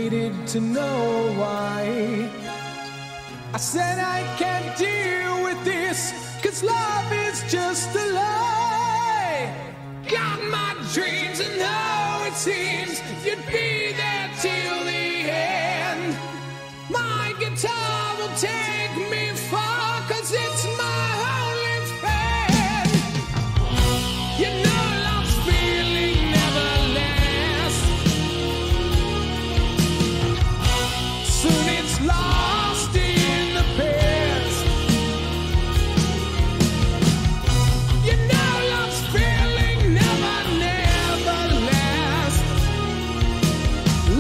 needed to know why. I said I can't deal with this, 'cause love is just a lie. Got my dreams and now it seems you'd be there till the end. My guitar will take me far, 'cause it's my only friend. You know love's feeling never lasts. Soon it's lost in the past. You know love's feeling never lasts.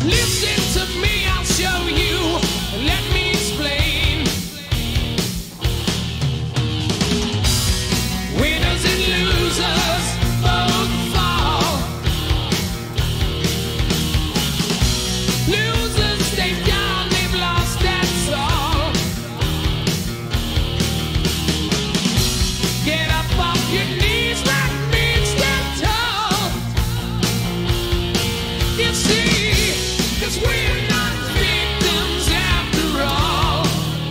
Listen to me, I'll show you. Let me explain. Winners and losers both fall. Losers stay down, they've lost, that's all. Get up off your knees like me, stand tall. You see, 'cause we're not victims after all.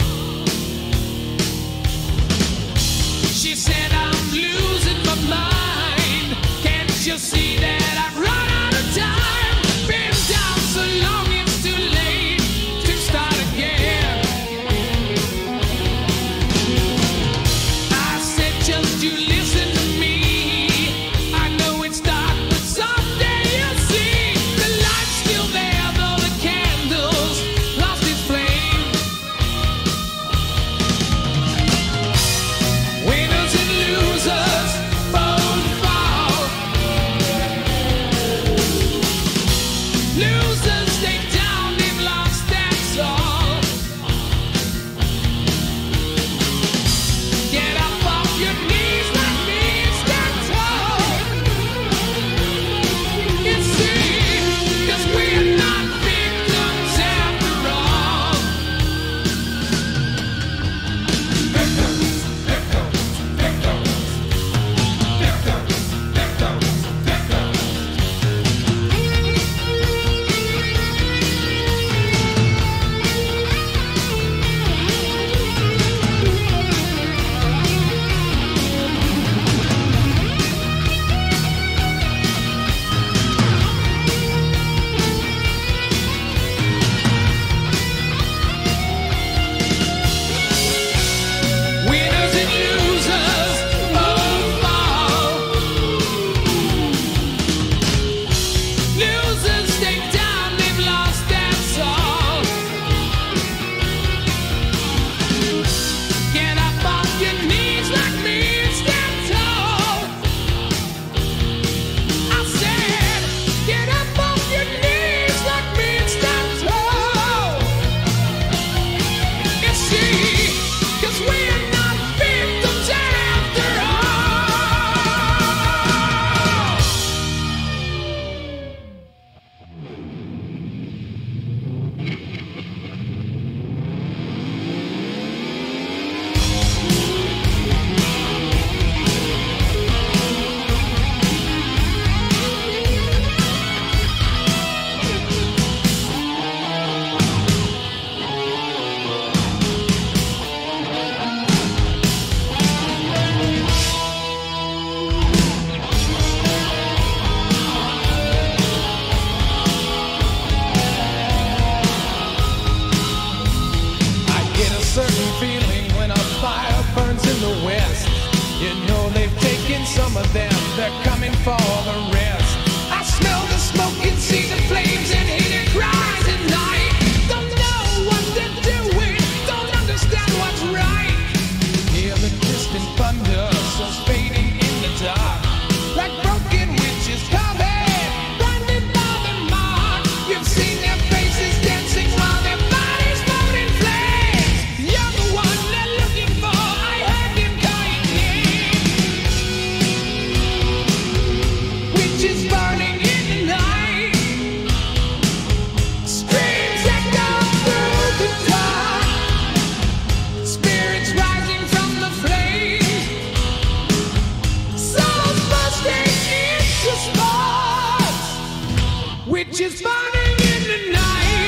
She said I'm losing my mind. Can't you see that I've run out of time? Been down so long it's too late to start again. I said just you listen to me. I know it's dark, but someday you'll see the light's still there, though the candle's lost its flame. Winners and losers both fall. Losers stay down, they've lost, that's all. Get up off your knees like me, stand tall. You see, 'cause we're not victims after all. Winners and losers both fall. Losers stay down, they've lost, that's all. Get up off your knees like me and stand tall. I said, get up off your knees like me and stand tall. You see, 'cause we're not victims after all. I get a certain feeling when a fire burns in the west. You know they've taken some of them, they're coming for the rest. I smell the smoke and see the flames and hear their cries at night. Don't know what they're doing, don't understand what's right. Hear the distant thunder, souls fading in the dark. Like broken witches coming, blinded by the mark. You've seen their faces dancing while their bodies burn in flames. You're the one they're looking for, I heard them call your name. Witches burning in the night. Screams echo through the dark. Spirits rising from the flames. Souls bursting into sparks. Witches burning in the night.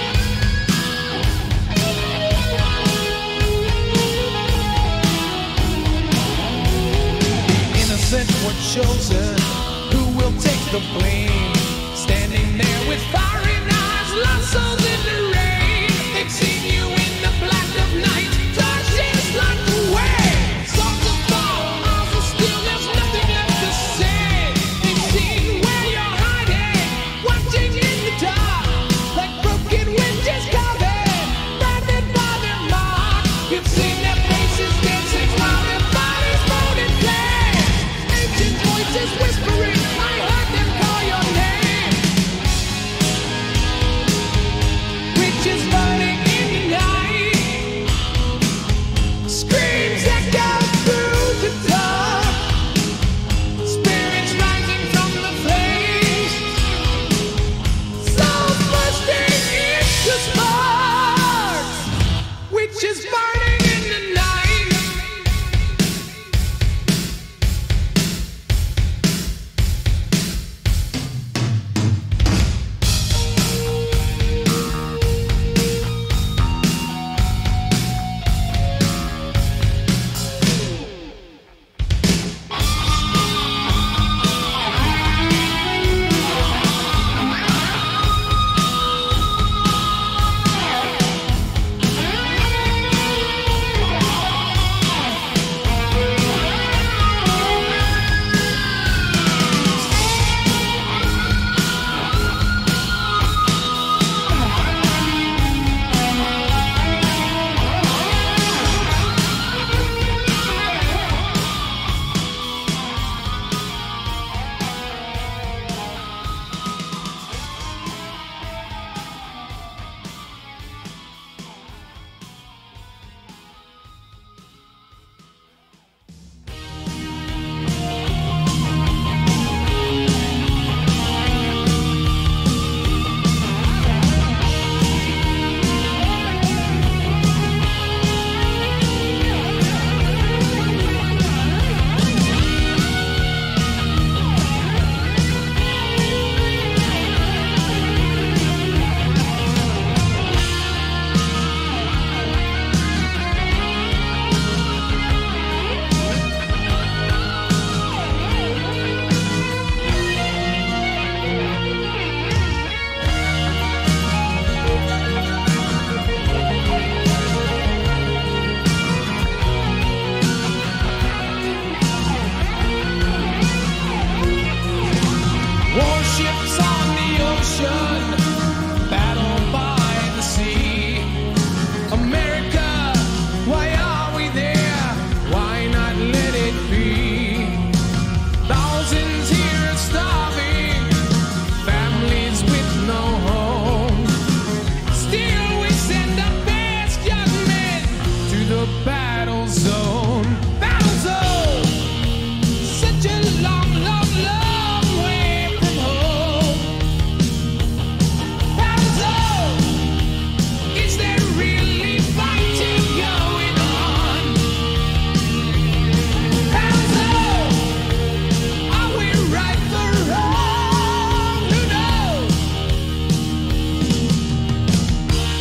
Innocent were chosen, who will take the blame? Standing there with fiery knives, lost souls in the rain. They've seen you in the black of night, torches like the way. Songs of fall, eyes of steel, there's nothing left to say. They've seen where you're hiding, watching in the dark, like broken witches coming, blinded by their mark. You've seen their faces dancing while their bodies burn in flames. Ancient voices whispering, I heard them call your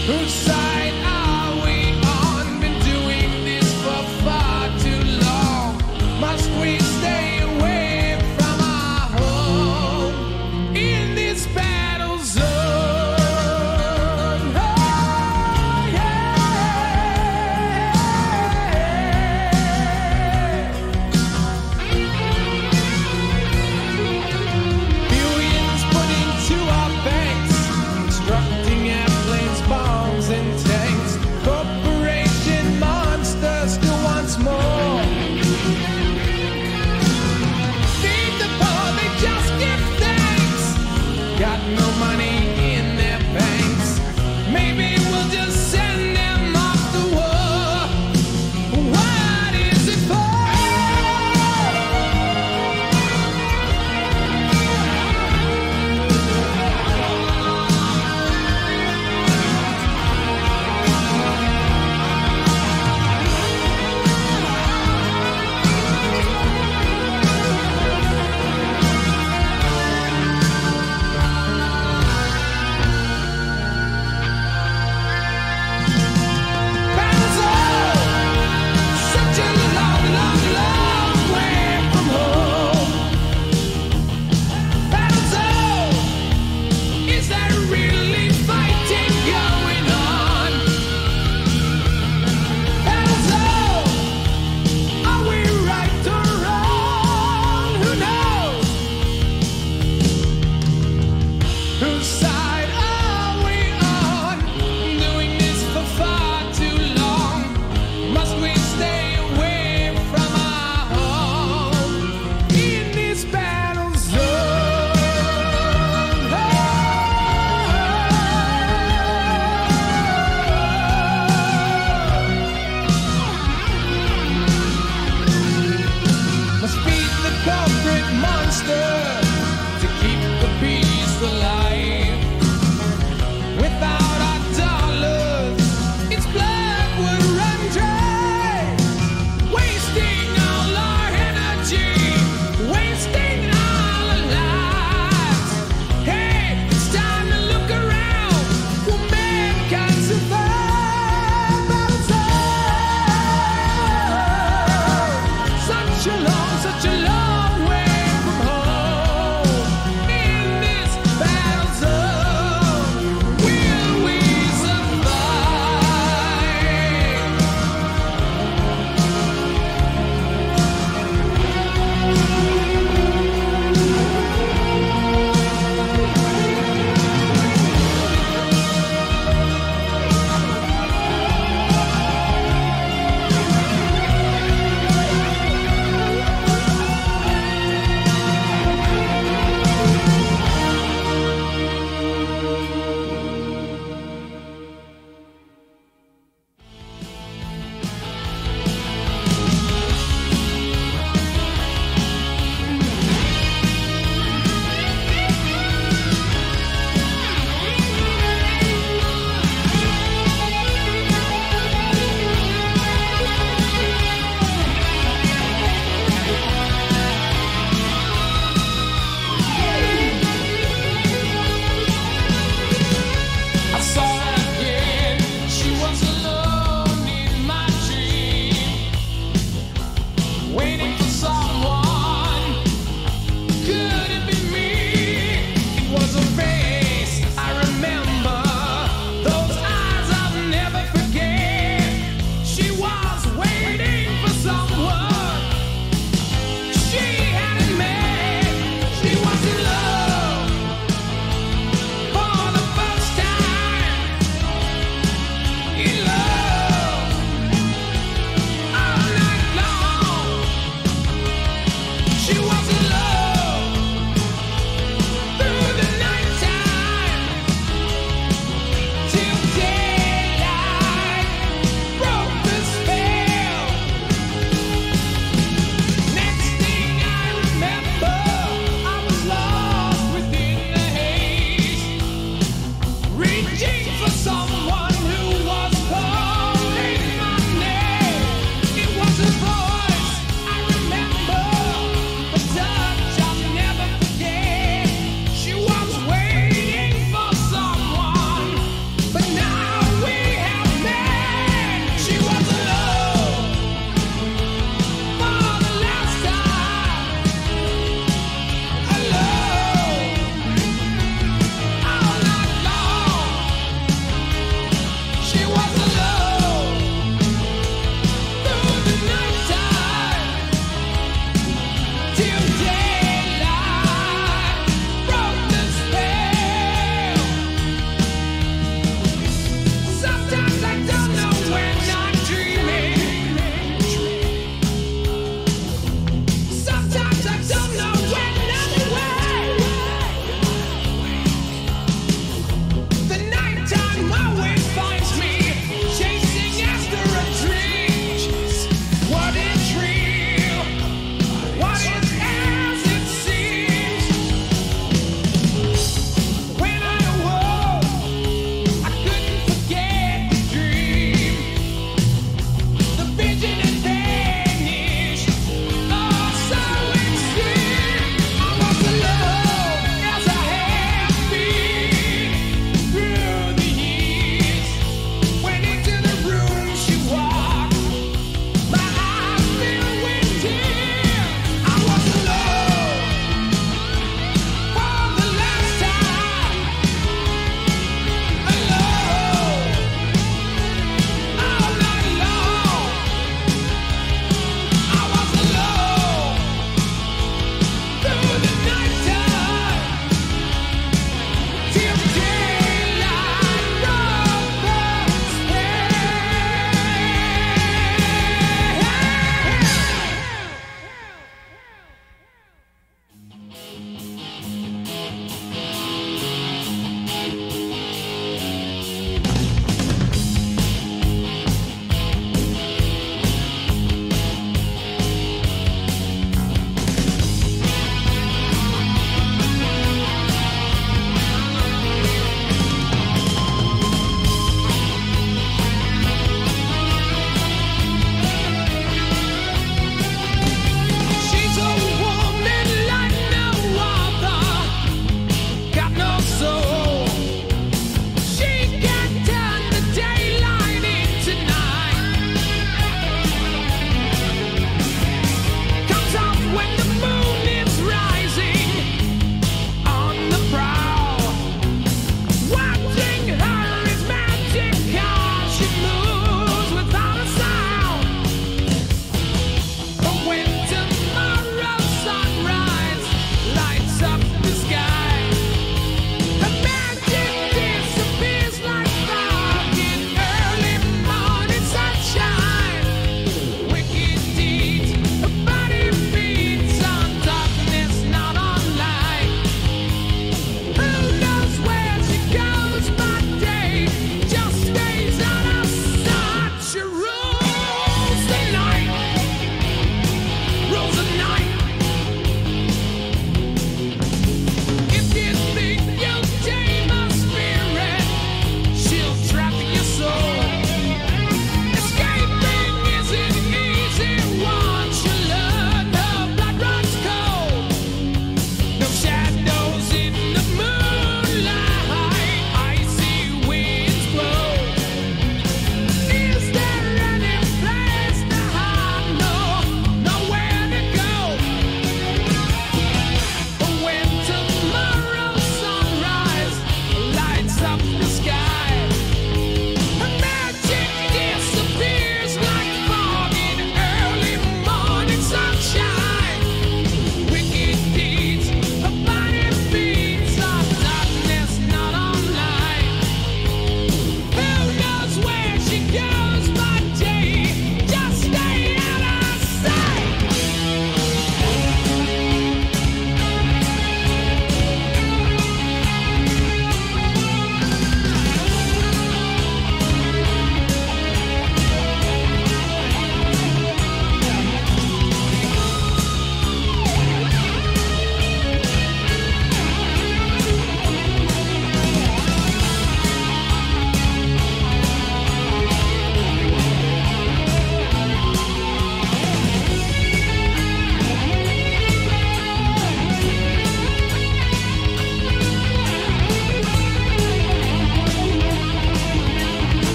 Whose side are we on? Been doing this for far too long. Must we stay away from our home in this battle zone? Oh, yeah. Billions put into our banks, constructing airplanes, bombs, and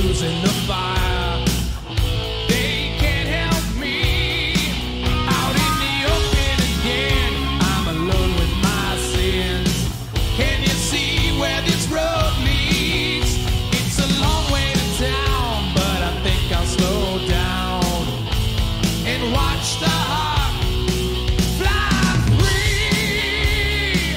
losing the fire. They can't help me. Out in the open again, I'm alone with my sins. Can you see where this road leads? It's a long way to town, but I think I'll slow down and watch the heart fly free.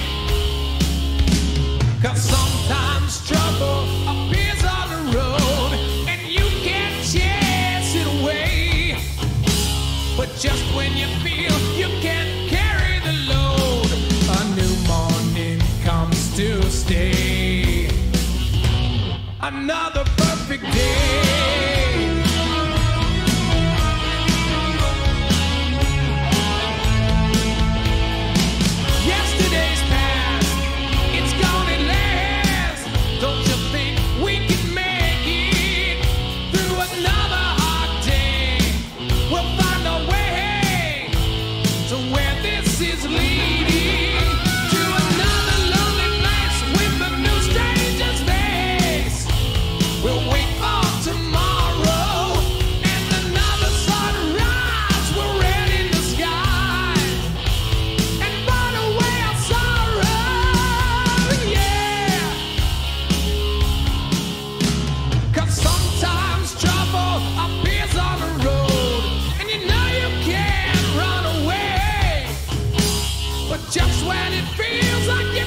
'Cause sometimes trouble appears on the road and you can't chase it away. But just when you feel you can't carry the load, a new morning comes to stay. Another perfect day. Yesterday's past, it's gone at last. Don't you think we can make it through another hard day? We'll find a way to where this is leading, to another lonely place with a new stranger's face. We'll wait for tomorrow and another sunrise. We're red in the sky and burn away our sorrow, yeah. 'Cause sometimes trouble appears on the road and you know you can't run away. But just when it feels like